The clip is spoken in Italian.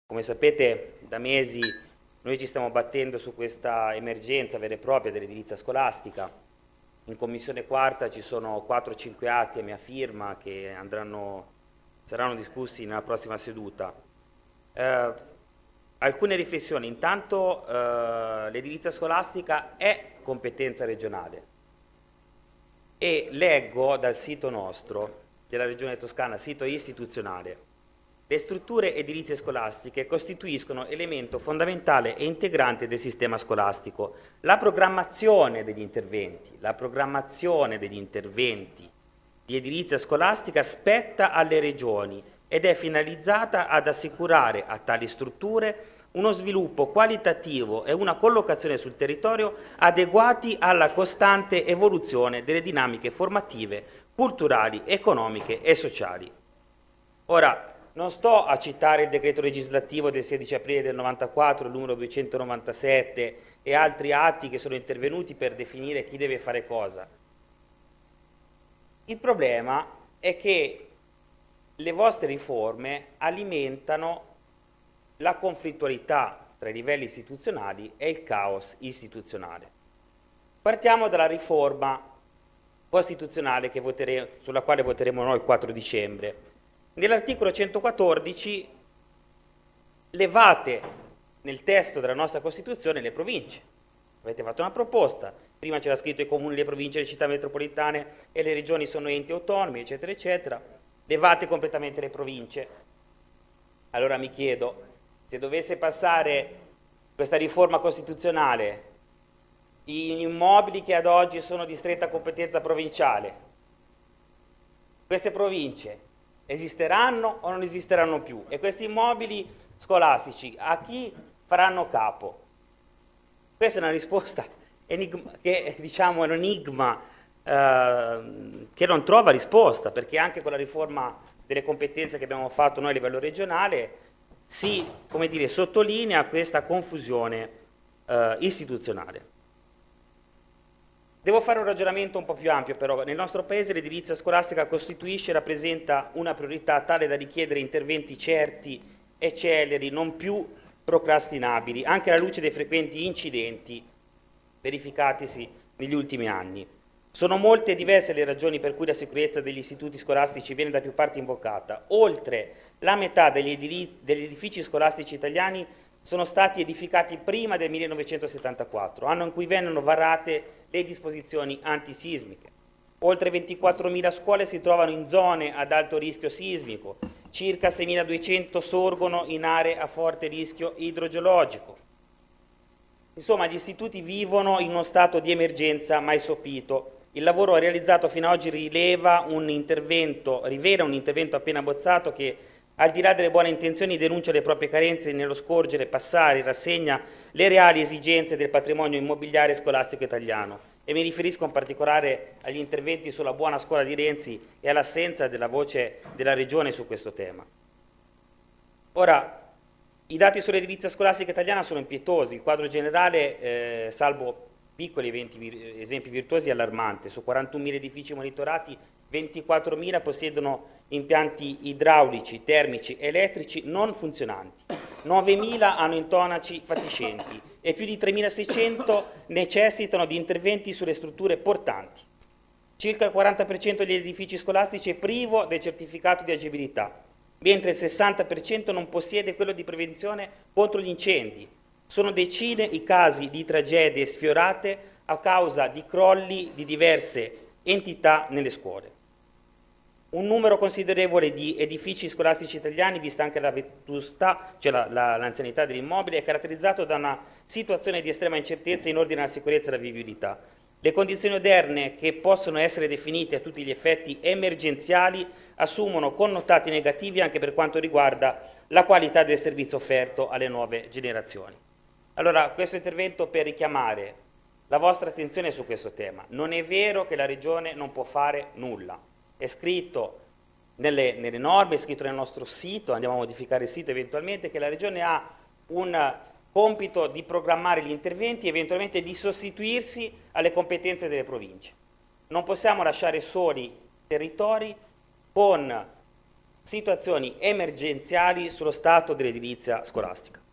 Come sapete, da mesi noi ci stiamo battendo su questa emergenza vera e propria dell'edilizia scolastica. In Commissione Quarta ci sono 4-5 atti a mia firma che saranno discussi nella prossima seduta. Alcune riflessioni. Intanto l'edilizia scolastica è competenza regionale e leggo dal sito nostro della Regione Toscana, sito istituzionale: le strutture edilizie scolastiche costituiscono elemento fondamentale e integrante del sistema scolastico. La programmazione degli interventi di edilizia scolastica spetta alle regioni ed è finalizzata ad assicurare a tali strutture uno sviluppo qualitativo e una collocazione sul territorio adeguati alla costante evoluzione delle dinamiche formative, culturali, economiche e sociali. Ora, non sto a citare il decreto legislativo del 16 aprile del 94, il numero 297, e altri atti che sono intervenuti per definire chi deve fare cosa. Il problema è che le vostre riforme alimentano la conflittualità tra i livelli istituzionali e il caos istituzionale. Partiamo dalla riforma costituzionale sulla quale voteremo noi il 4 dicembre. Nell'articolo 114 levate nel testo della nostra Costituzione le province. Avete fatto una proposta, prima c'era scritto i comuni, le province, le città metropolitane e le regioni sono enti autonomi, eccetera, eccetera. Levate completamente le province. Allora mi chiedo, se dovesse passare questa riforma costituzionale, gli immobili che ad oggi sono di stretta competenza provinciale, queste province esisteranno o non esisteranno più? E questi immobili scolastici a chi faranno capo? Questa è una risposta che diciamo è un enigma che non trova risposta, perché anche con la riforma delle competenze che abbiamo fatto noi a livello regionale si, come dire, sottolinea questa confusione istituzionale. Devo fare un ragionamento un po' più ampio, però. Nel nostro Paese l'edilizia scolastica costituisce e rappresenta una priorità tale da richiedere interventi certi e celeri, non più procrastinabili, anche alla luce dei frequenti incidenti verificatisi negli ultimi anni. Sono molte e diverse le ragioni per cui la sicurezza degli istituti scolastici viene da più parti invocata. Oltre la metà degli edifici scolastici italiani sono stati edificati prima del 1974, anno in cui vennero varate le disposizioni antisismiche. Oltre 24.000 scuole si trovano in zone ad alto rischio sismico, circa 6.200 sorgono in aree a forte rischio idrogeologico. Insomma, gli istituti vivono in uno stato di emergenza mai sopito. Il lavoro realizzato fino ad oggi rivela un intervento appena bozzato che, al di là delle buone intenzioni, denuncia le proprie carenze nello scorgere, passare in rassegna le reali esigenze del patrimonio immobiliare scolastico italiano. E mi riferisco in particolare agli interventi sulla buona scuola di Renzi e all'assenza della voce della Regione su questo tema. Ora, i dati sull'edilizia scolastica italiana sono impietosi. Il quadro generale, salvo piccoli esempi virtuosi, è allarmante. Su 41.000 edifici monitorati, 24.000 possiedono impianti idraulici, termici, elettrici non funzionanti, 9.000 hanno intonaci fatiscenti e più di 3.600 necessitano di interventi sulle strutture portanti. Circa il 40% degli edifici scolastici è privo del certificato di agibilità, mentre il 60% non possiede quello di prevenzione contro gli incendi. Sono decine i casi di tragedie sfiorate a causa di crolli di diverse entità nelle scuole. Un numero considerevole di edifici scolastici italiani, vista anche la vetustà, cioè l'anzianità dell'immobile, è caratterizzato da una situazione di estrema incertezza in ordine alla sicurezza e alla vivibilità. Le condizioni oderne, che possono essere definite a tutti gli effetti emergenziali, assumono connotati negativi anche per quanto riguarda la qualità del servizio offerto alle nuove generazioni. Allora, questo intervento per richiamare la vostra attenzione su questo tema. Non è vero che la Regione non può fare nulla. È scritto nelle norme, è scritto nel nostro sito, andiamo a modificare il sito eventualmente, che la Regione ha un compito di programmare gli interventi e eventualmente di sostituirsi alle competenze delle province. Non possiamo lasciare soli territori con situazioni emergenziali sullo stato dell'edilizia scolastica.